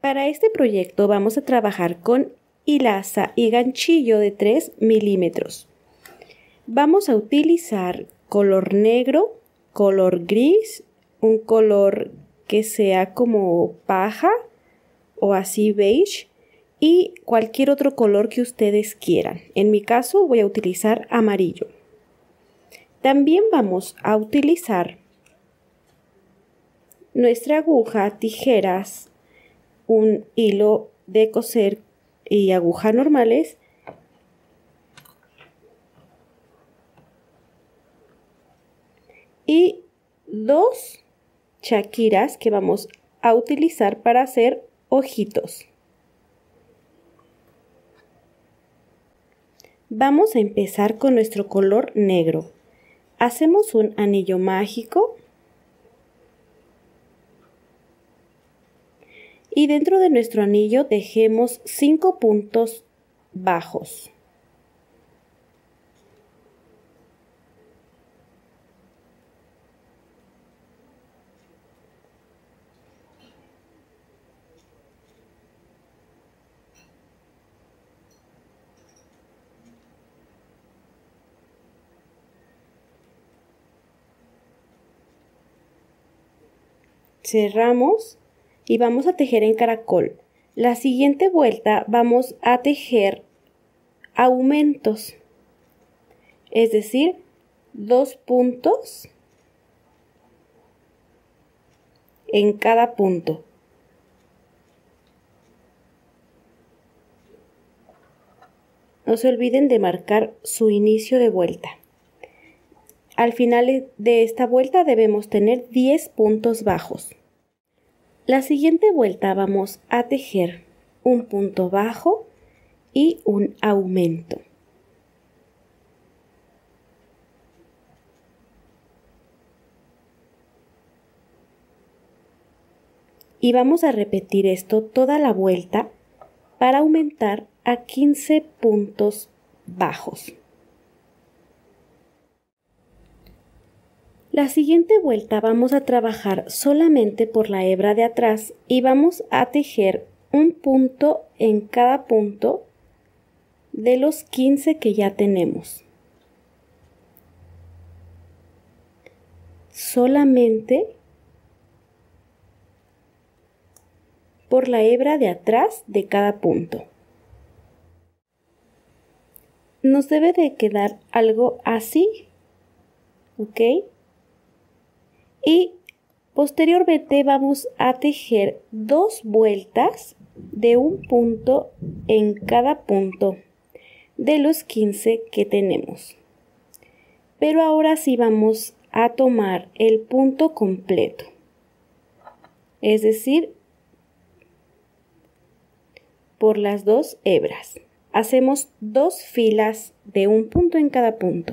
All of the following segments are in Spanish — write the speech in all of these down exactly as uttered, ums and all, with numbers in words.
Para este proyecto vamos a trabajar con hilaza y ganchillo de tres milímetros. Vamos a utilizar color negro, color gris, un color que sea como paja o así beige y cualquier otro color que ustedes quieran. En mi caso voy a utilizar amarillo. También vamos a utilizar nuestra aguja, tijeras, un hilo de coser y aguja normales. Y dos chaquiras que vamos a utilizar para hacer ojitos. Vamos a empezar con nuestro color negro. Hacemos un anillo mágico. Y dentro de nuestro anillo dejemos cinco puntos bajos. Cerramos y vamos a tejer en caracol. La siguiente vuelta vamos a tejer aumentos, es decir, dos puntos en cada punto. No se olviden de marcar su inicio de vuelta. Al final de esta vuelta debemos tener diez puntos bajos. La siguiente vuelta vamos a tejer un punto bajo y un aumento. Y vamos a repetir esto toda la vuelta para aumentar a quince puntos bajos. La siguiente vuelta vamos a trabajar solamente por la hebra de atrás y vamos a tejer un punto en cada punto de los quince que ya tenemos. Solamente por la hebra de atrás de cada punto. Nos debe de quedar algo así, ¿ok? Y posteriormente vamos a tejer dos vueltas de un punto en cada punto de los quince que tenemos. Pero ahora sí vamos a tomar el punto completo, es decir, por las dos hebras. Hacemos dos filas de un punto en cada punto.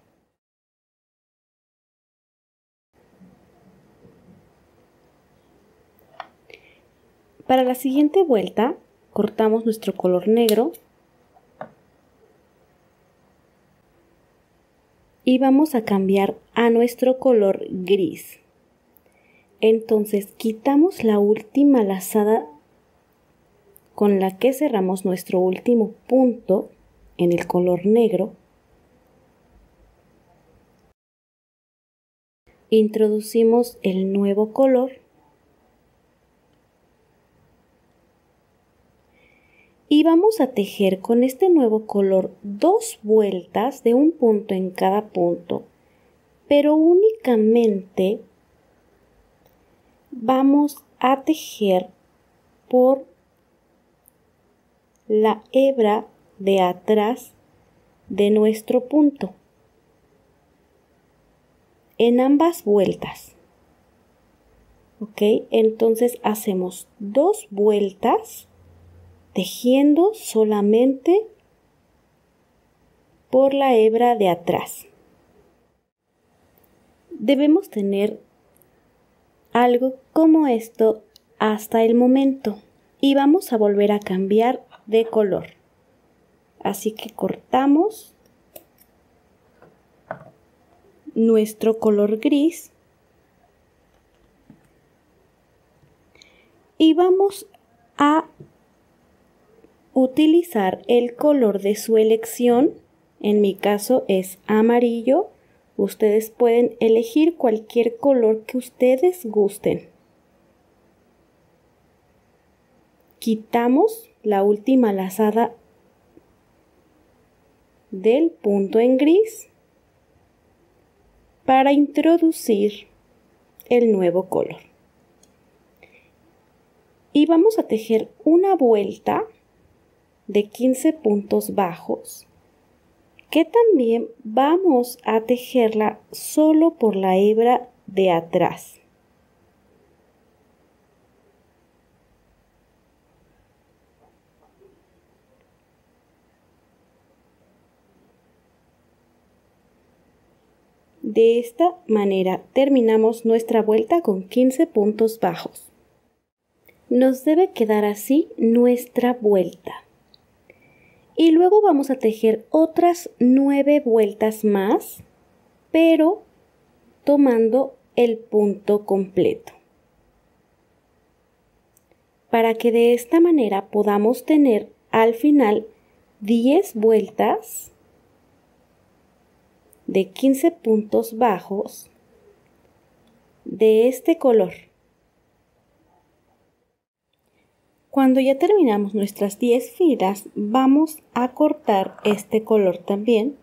Para la siguiente vuelta, cortamos nuestro color negro y vamos a cambiar a nuestro color gris. Entonces, quitamos la última lazada con la que cerramos nuestro último punto en el color negro. Introducimos el nuevo color. Y vamos a tejer con este nuevo color dos vueltas de un punto en cada punto, pero únicamente vamos a tejer por la hebra de atrás de nuestro punto en ambas vueltas. ¿Ok? Entonces hacemos dos vueltas tejiendo solamente por la hebra de atrás. Debemos tener algo como esto hasta el momento y vamos a volver a cambiar de color. Así que cortamos nuestro color gris y vamos a utilizar el color de su elección. En mi caso es amarillo. Ustedes pueden elegir cualquier color que ustedes gusten. Quitamos la última lazada del punto en gris para introducir el nuevo color. Y vamos a tejer una vuelta de quince puntos bajos, que también vamos a tejerla solo por la hebra de atrás. De esta manera terminamos nuestra vuelta con quince puntos bajos. Nos debe quedar así nuestra vuelta. Y luego vamos a tejer otras nueve vueltas más, pero tomando el punto completo. Para que de esta manera podamos tener al final diez vueltas de quince puntos bajos de este color. Cuando ya terminamos nuestras diez filas, vamos a cortar este color también.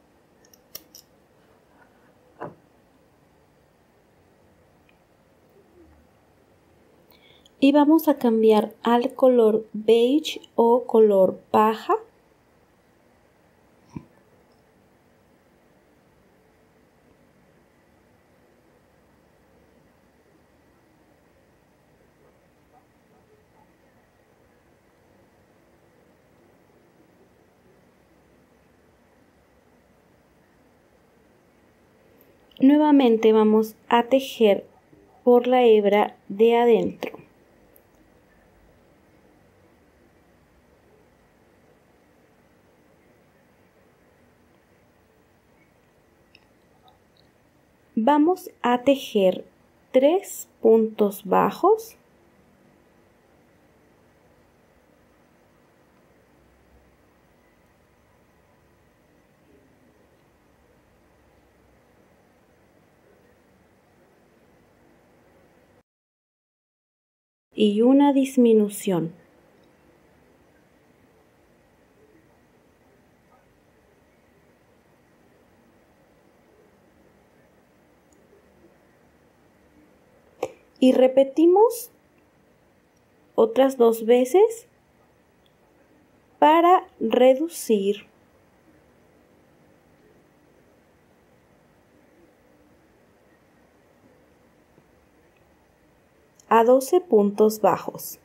Y vamos a cambiar al color beige o color paja. Nuevamente vamos a tejer por la hebra de adentro. Vamos a tejer tres puntos bajos y una disminución. Y repetimos otras dos veces para reducir a doce puntos bajos.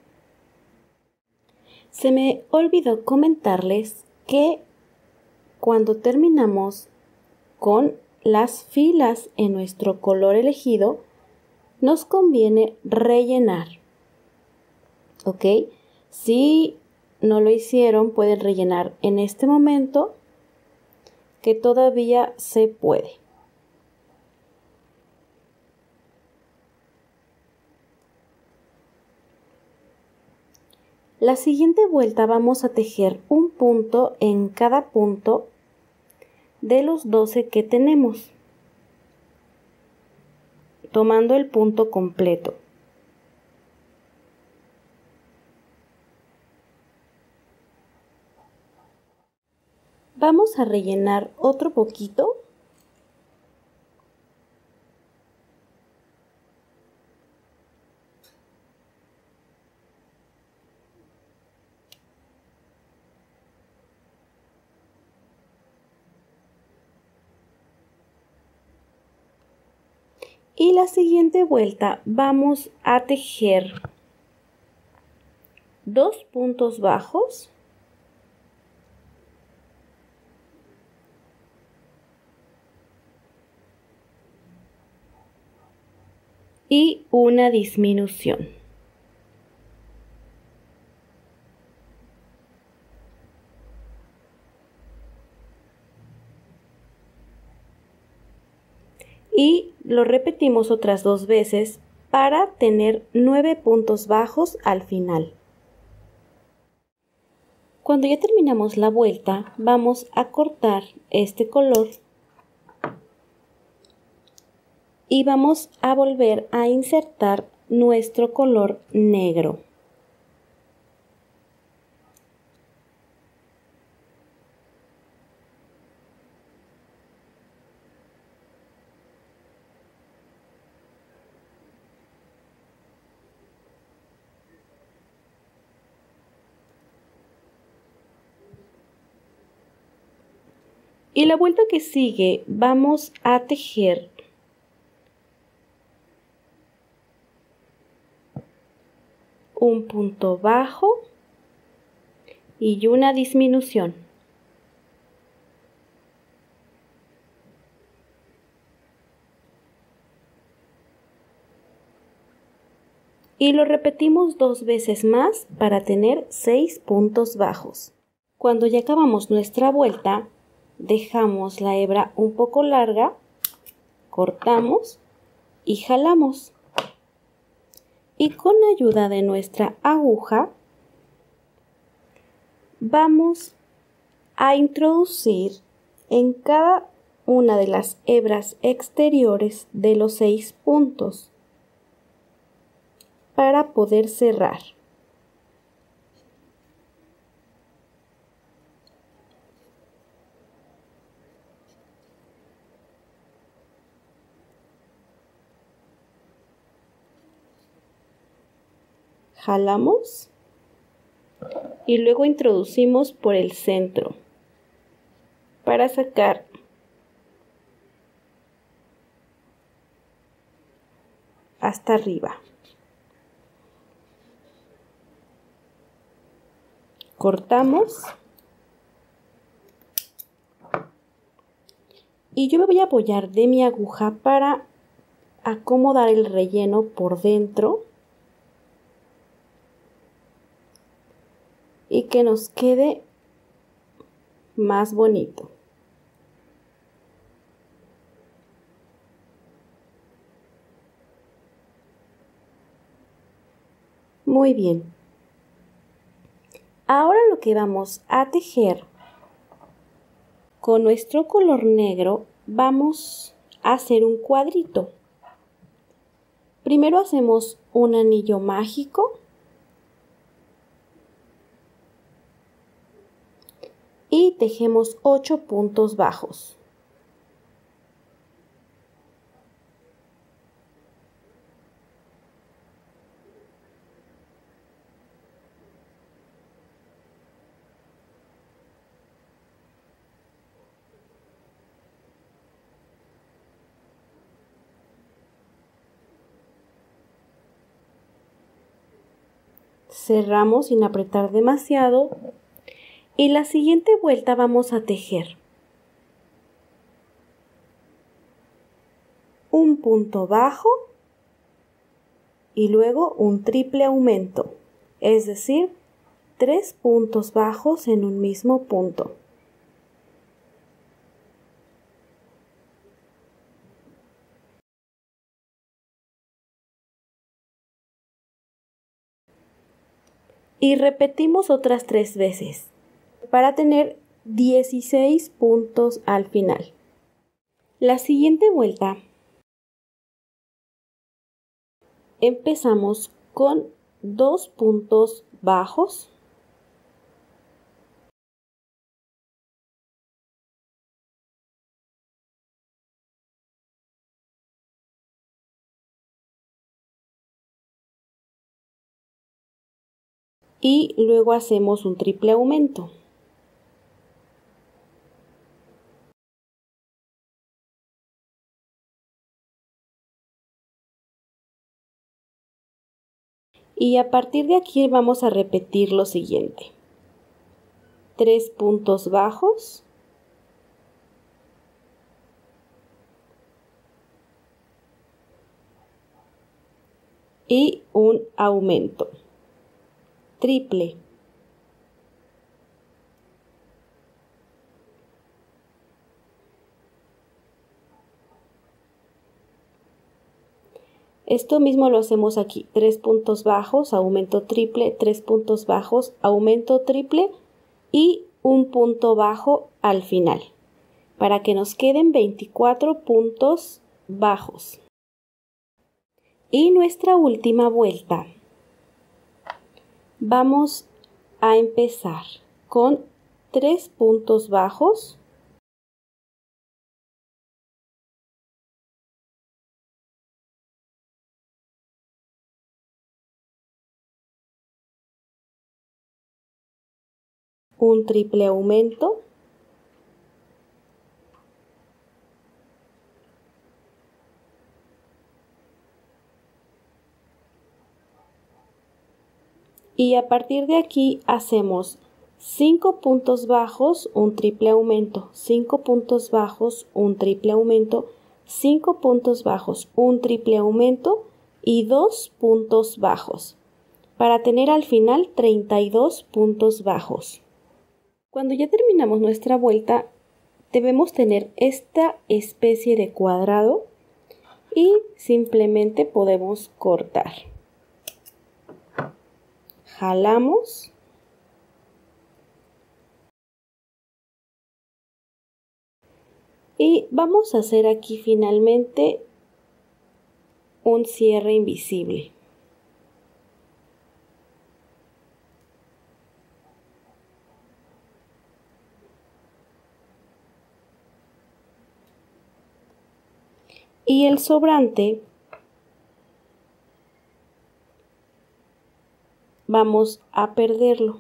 Se me olvidó comentarles que cuando terminamos con las filas en nuestro color elegido, nos conviene rellenar. ¿Ok? Si no lo hicieron, pueden rellenar en este momento, que todavía se puede. La siguiente vuelta vamos a tejer un punto en cada punto de los doce que tenemos, tomando el punto completo. Vamos a rellenar otro poquito. Y la siguiente vuelta vamos a tejer dos puntos bajos y una disminución. Y lo repetimos otras dos veces para tener nueve puntos bajos al final. Cuando ya terminamos la vuelta, vamos a cortar este color y vamos a volver a insertar nuestro color negro. Y la vuelta que sigue vamos a tejer un punto bajo y una disminución. Y lo repetimos dos veces más para tener seis puntos bajos. Cuando ya acabamos nuestra vuelta, dejamos la hebra un poco larga, cortamos y jalamos. Y con ayuda de nuestra aguja vamos a introducir en cada una de las hebras exteriores de los seis puntos para poder cerrar. Jalamos y luego introducimos por el centro para sacar hasta arriba. Cortamos y yo me voy a apoyar de mi aguja para acomodar el relleno por dentro y que nos quede más bonito. Muy bien. Ahora lo que vamos a tejer con nuestro color negro, vamos a hacer un cuadrito. Primero hacemos un anillo mágico y tejemos ocho puntos bajos. Cerramos sin apretar demasiado y la siguiente vuelta vamos a tejer un punto bajo y luego un triple aumento, es decir, tres puntos bajos en un mismo punto. Y repetimos otras tres veces para tener dieciséis puntos al final. La siguiente vuelta empezamos con dos puntos bajos y luego hacemos un triple aumento. Y a partir de aquí vamos a repetir lo siguiente. Tres puntos bajos. Y un aumento. Triple. Esto mismo lo hacemos aquí, tres puntos bajos, aumento triple, tres puntos bajos, aumento triple y un punto bajo al final, para que nos queden veinticuatro puntos bajos. Y nuestra última vuelta, vamos a empezar con tres puntos bajos, un triple aumento, y a partir de aquí hacemos cinco puntos bajos, un triple aumento, cinco puntos bajos, un triple aumento, cinco puntos bajos, un triple aumento y dos puntos bajos, para tener al final treinta y dos puntos bajos. Cuando ya terminamos nuestra vuelta, debemos tener esta especie de cuadrado y simplemente podemos cortar. Jalamos y vamos a hacer aquí finalmente un cierre invisible. Y el sobrante vamos a perderlo.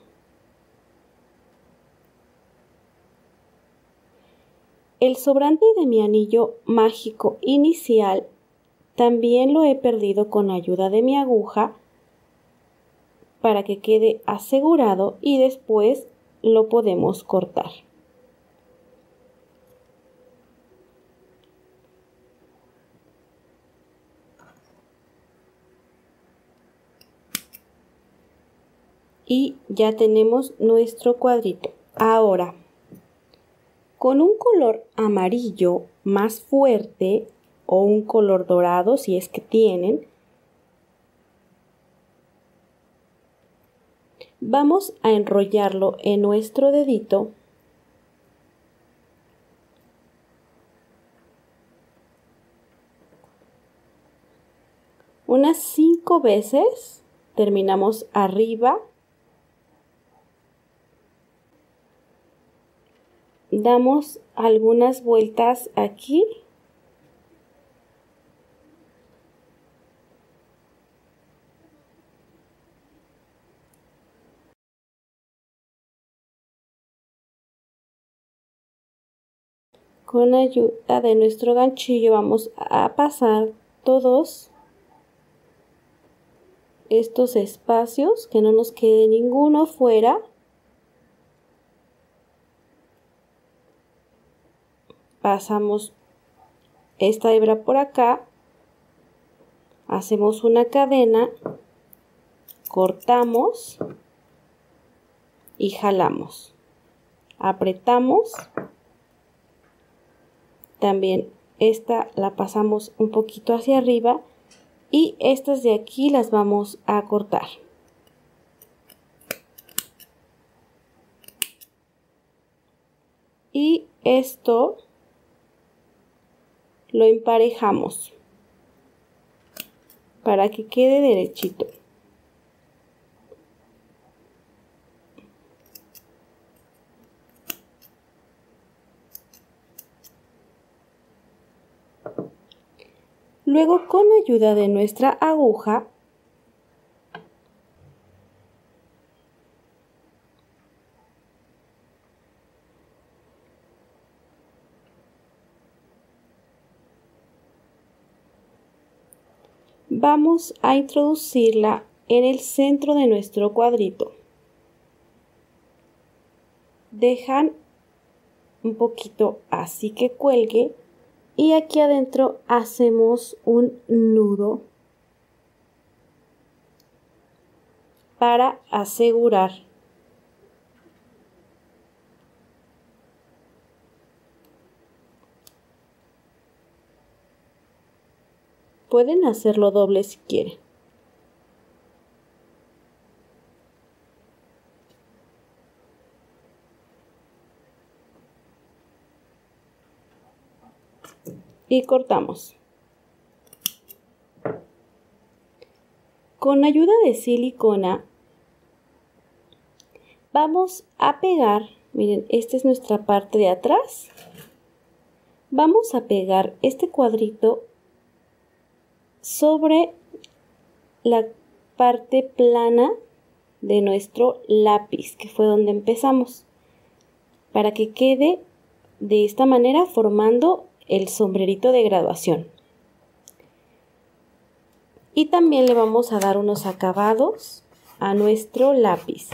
El sobrante de mi anillo mágico inicial también lo he perdido con ayuda de mi aguja para que quede asegurado y después lo podemos cortar. Y ya tenemos nuestro cuadrito. Ahora, con un color amarillo más fuerte o un color dorado, si es que tienen, vamos a enrollarlo en nuestro dedito unas cinco veces. Terminamos arriba, damos algunas vueltas aquí con ayuda de nuestro ganchillo. Vamos a pasar todos estos espacios, que no nos quede ninguno fuera. Pasamos esta hebra por acá, hacemos una cadena, cortamos y jalamos, apretamos. También esta la pasamos un poquito hacia arriba y estas de aquí las vamos a cortar. Y esto lo emparejamos para que quede derechito. Luego, con ayuda de nuestra aguja, vamos a introducirla en el centro de nuestro cuadrito. Dejan un poquito así que cuelgue y aquí adentro hacemos un nudo para asegurar. Pueden hacerlo doble si quieren. y cortamos. Con ayuda de silicona vamos a pegar, miren, esta es nuestra parte de atrás. Vamos a pegar este cuadrito sobre la parte plana de nuestro lápiz, que fue donde empezamos, para que quede de esta manera formando el sombrerito de graduación. Y también le vamos a dar unos acabados a nuestro lápiz.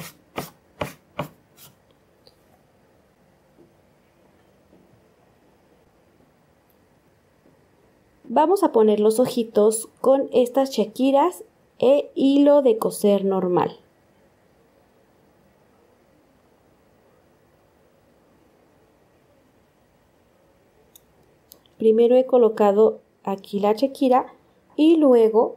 Vamos a poner los ojitos con estas chequiras e hilo de coser normal. Primero he colocado aquí la chequira y luego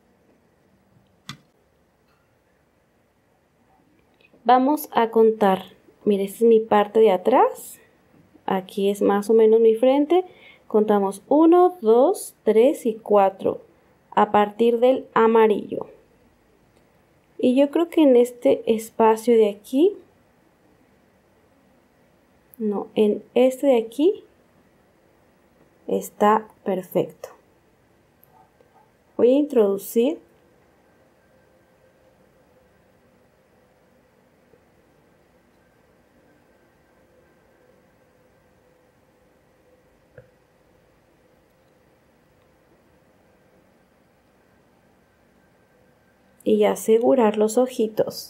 vamos a contar. Mire, esta es mi parte de atrás. Aquí es más o menos mi frente. Contamos uno, dos, tres y cuatro a partir del amarillo. Y yo creo que en este espacio de aquí, no, en este de aquí está perfecto. Voy a introducir y asegurar los ojitos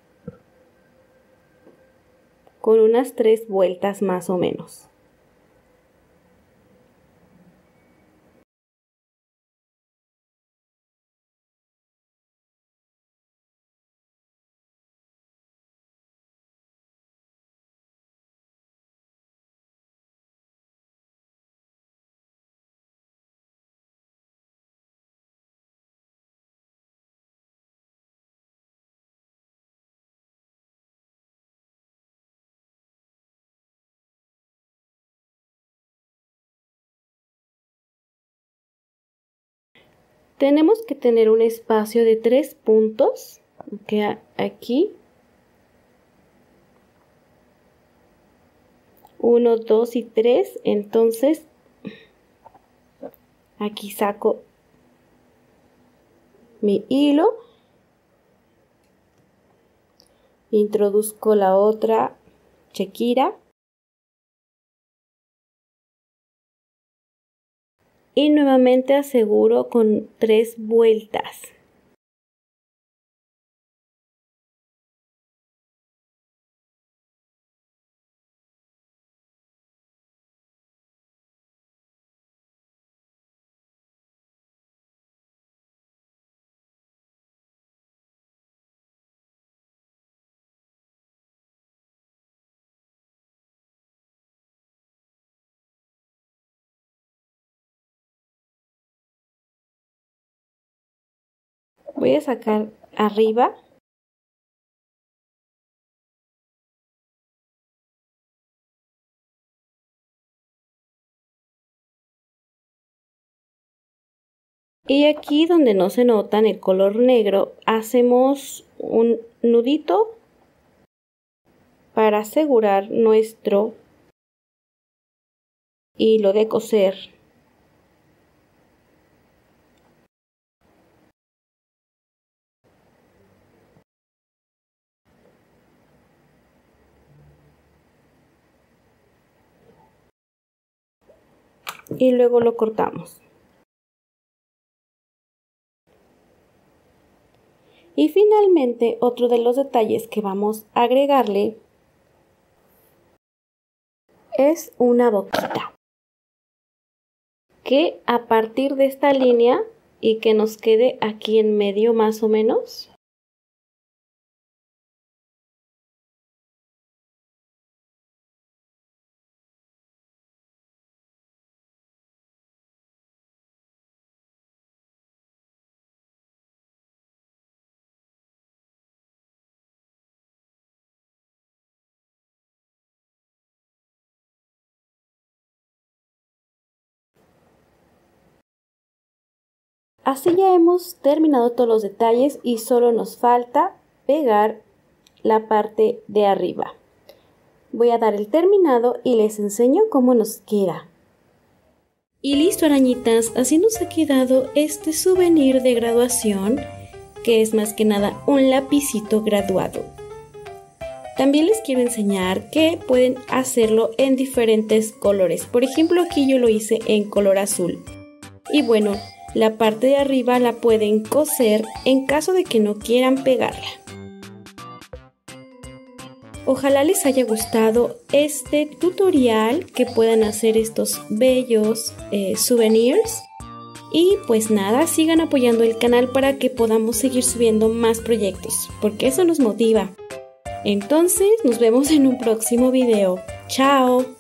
con unas tres vueltas más o menos. Tenemos que tener un espacio de tres puntos, que aquí, uno, dos y tres, entonces aquí saco mi hilo, introduzco la otra chequira y nuevamente aseguro con tres vueltas. Voy a sacar arriba y aquí donde no se nota en el color negro hacemos un nudito para asegurar nuestro hilo de coser. Y luego lo cortamos. Y finalmente, otro de los detalles que vamos a agregarle es una boquita, que a partir de esta línea y que nos quede aquí en medio más o menos, Así ya hemos terminado todos los detalles y solo nos falta pegar la parte de arriba. Voy a dar el terminado y les enseño cómo nos queda. Y listo, arañitas, así nos ha quedado este souvenir de graduación, que es más que nada un lapicito graduado. También les quiero enseñar que pueden hacerlo en diferentes colores. Por ejemplo, aquí yo lo hice en color azul. Y bueno, la parte de arriba la pueden coser en caso de que no quieran pegarla. Ojalá les haya gustado este tutorial, que puedan hacer estos bellos eh, souvenirs. Y pues nada, sigan apoyando el canal para que podamos seguir subiendo más proyectos, porque eso nos motiva. Entonces, nos vemos en un próximo video. ¡Chao!